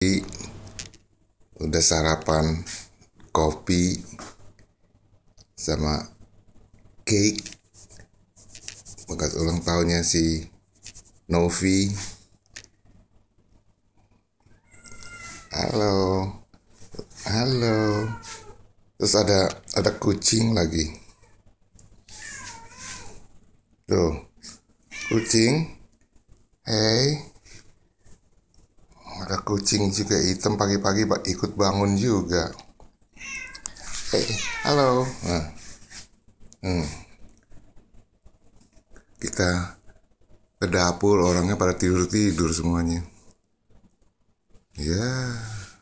Udah sarapan kopi sama cake bekas ulang tahunnya si Novi. Halo, halo. Terus ada kucing lagi. Tuh, kucing. Hey, ada kucing juga hitam pagi-pagi ikut bangun juga. Hey, halo. Nah, kita ke dapur, orangnya pada tidur semuanya. Ya,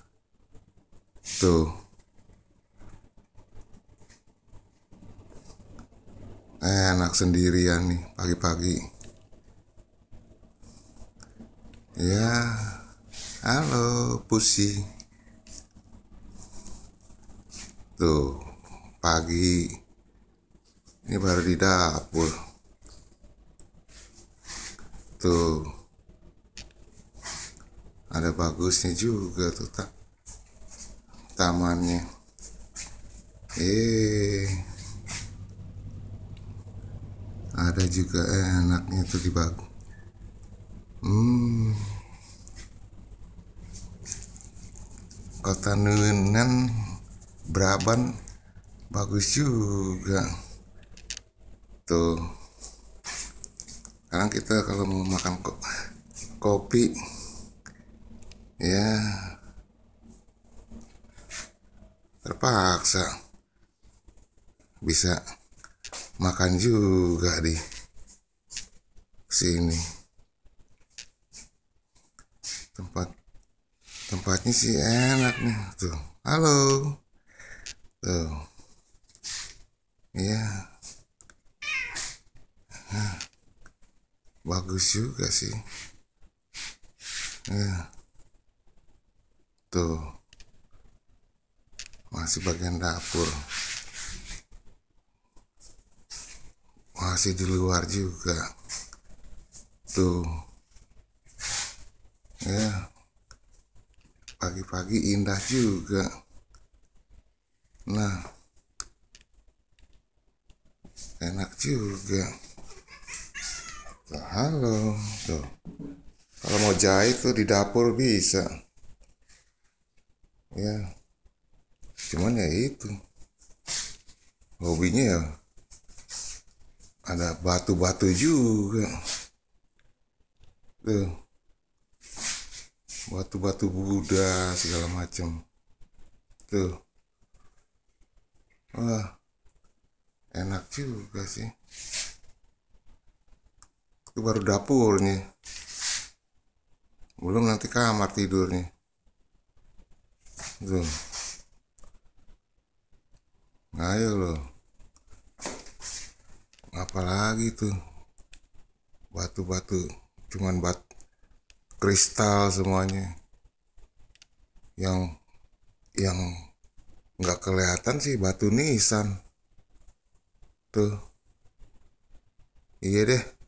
tuh. Enak sendirian nih pagi-pagi. Ya, halo Pusi. Tuh, pagi. Ini baru di dapur. Tuh, ada bagusnya juga tuh tamannya. Ada juga enaknya tuh di bagus. Kota Nunan, Braban, bagus juga. Tuh, sekarang kita kalau mau makan kopi, ya terpaksa bisa makan juga di sini. Tempatnya sih enak nih. Tuh, halo. Tuh, ya, bagus juga sih. Ya, tuh, masih bagian dapur. Masih di luar juga. Tuh, ya, pagi-pagi indah juga. Nah, enak juga. Tuh, halo. Tuh, kalau mau jahit tuh di dapur bisa. Ya, cuman ya itu hobinya ya ada batu-batu juga. Tuh, batu-batu Buddha segala macam. Tuh, wah, enak juga sih. Itu baru dapurnya, belum nanti kamar tidurnya. Tuh, ayo loh, apalagi tuh batu-batu, cuman kristal semuanya, yang nggak kelihatan sih batu nisan. Tuh, iya deh.